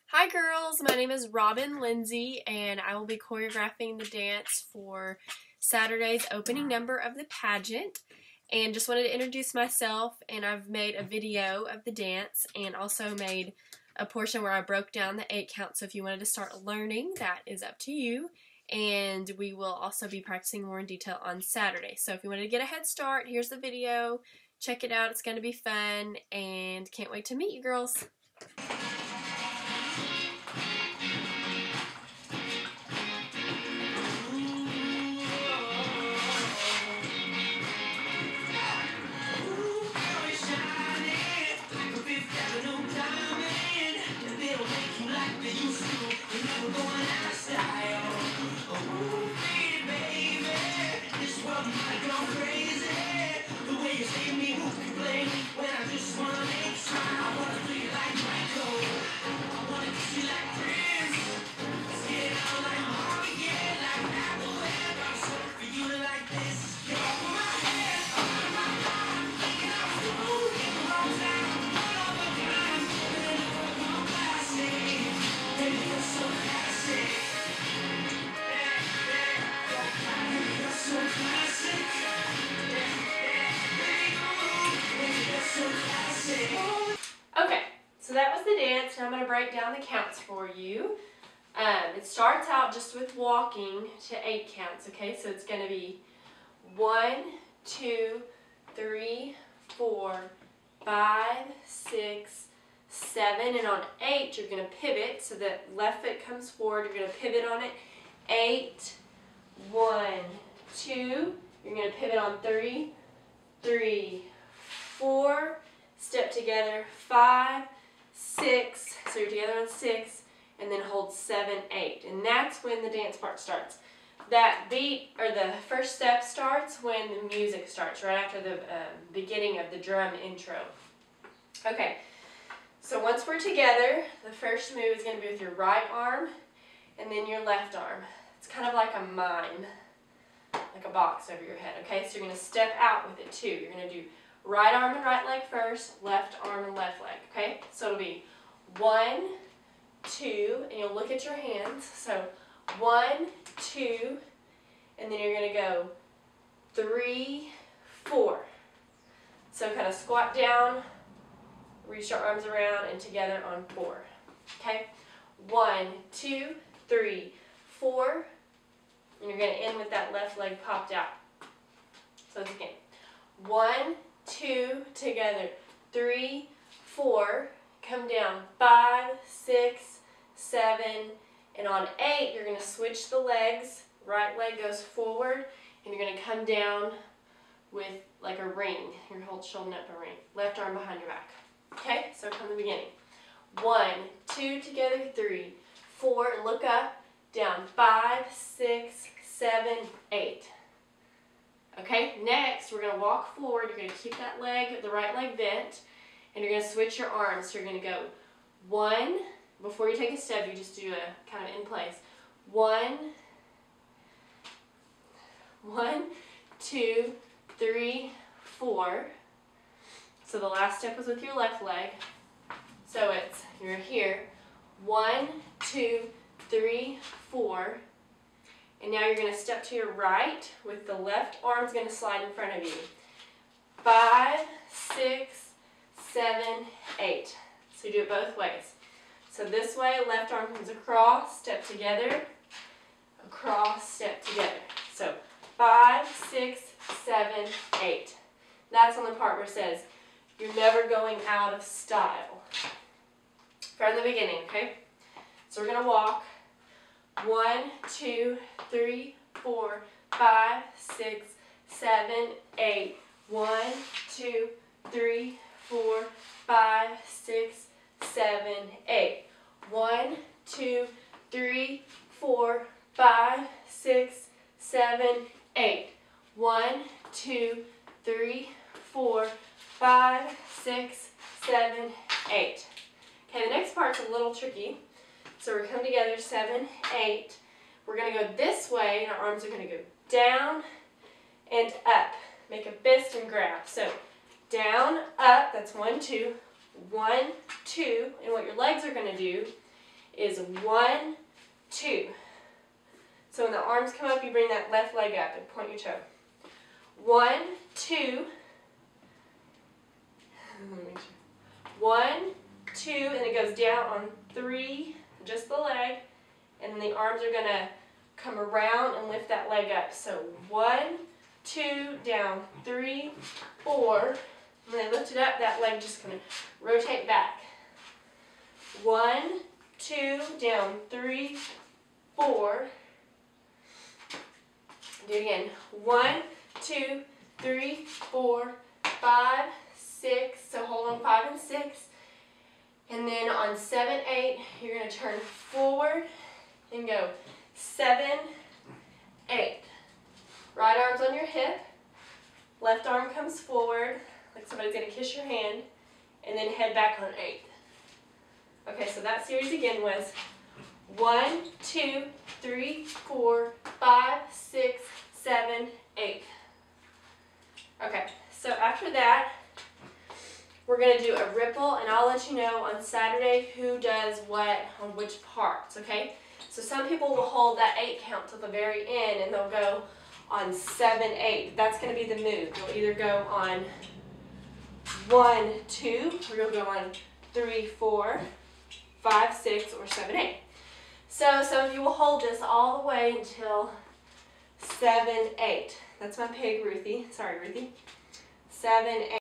Hi girls, my name is Robin Lindsay and I will be choreographing the dance for Saturday's opening number of the pageant. And just wanted to introduce myself, and I've made a video of the dance and also made a portion where I broke down the 8 count, so if you wanted to start learning, that is up to you. And we will also be practicing more in detail on Saturday. So if you wanted to get a head start, here's the video. Check it out, it's going to be fun and can't wait to meet you girls. Okay, so that was the dance. Now I'm going to break down the counts for you. It starts out just with walking to 8 counts, okay? So it's going to be 1, 2, 3, 4, 5, 6, 7, and on 8 you're going to pivot, so that left foot comes forward, you're going to pivot on it. 8, 1, 2, you're going to pivot on 3, 3, 4, step together, 5, 6, so you're together on 6, and then hold 7, 8, and that's when the dance part starts. That beat, or the first step, starts when the music starts, right after the beginning of the drum intro. Okay, so once we're together, the first move is going to be with your right arm and then your left arm. It's kind of like a mime, like a box over your head, okay? So you're going to step out with it too. You're going to do right arm and right leg first, left arm and left leg, okay? So it'll be 1, 2, and you'll look at your hands. So 1, 2, and then you're going to go 3, 4. So kind of squat down, reach your arms around, and together on 4. Okay? 1, 2, 3, 4, and you're going to end with that left leg popped out. So it's again 1, 2, together, 3, 4, come down, 5, 6, 7, and on 8 you're going to switch the legs. Right leg goes forward, and you're going to come down with like a ring. You're holding up a ring. Left arm behind your back. Okay, so from the beginning. 1, 2, together, 3, 4, and look up, down, 5, 6, 7, 8. Okay, next we're going to walk forward. You're going to keep that leg, the right leg bent, and you're going to switch your arms. So you're going to go 1, before you take a step, you just do a kind of in place. 1, 2, 3, 4. So the last step was with your left leg. So you're here. 1, 2, 3, 4. And now you're going to step to your right with the left arm's going to slide in front of you. 5, 6, 7, 8. So you do it both ways. So this way, left arm comes across, step together, across, step together. So 5, 6, 7, 8. That's on the part where it says you're never going out of style. From the beginning, okay? So we're going to walk 1, 2, 3, 4, 5, 6, 7, 8. 1, 2, 3, 4, 5, 6, 7, 8. 1, 2, 3, 4, 5, 6, 7, 8. 1, 2, 3, 4, 5, 6, 7, 8. Okay, the next part's a little tricky. So we're coming together, 7, 8. We're going to go this way, and our arms are going to go down and up. Make a fist and grab. So down, up, that's 1, 2, 1, 2. And what your legs are going to do is 1, 2. So when the arms come up, you bring that left leg up and point your toe. 1, 2. 1, 2, and it goes down on 3, just the leg, and then the arms are gonna come around and lift that leg up. So 1, 2, down, 3, 4. When I lift it up, that leg just gonna rotate back. 1, 2, down, 3, 4. Do it again. 1, 2, 3, 4, 5, 6. So hold on 5 and 6. And then on 7, 8, you're going to turn forward and go 7, 8. Right arm's on your hip. Left arm comes forward, like somebody's going to kiss your hand, and then head back on 8. Okay, so that series again was 1, 2, 3, 4, 5, 6, 7, 8. Okay, so after that, we're going to do a ripple, and I'll let you know on Saturday who does what on which parts, okay? So some people will hold that 8 count till the very end, and they'll go on 7, 8. That's going to be the move. You'll either go on 1, 2, or you'll go on 3, 4, 5, 6, or 7, 8. So some of you will hold this all the way until 7, 8. That's my pig, Ruthie. Sorry, Ruthie. 7, 8.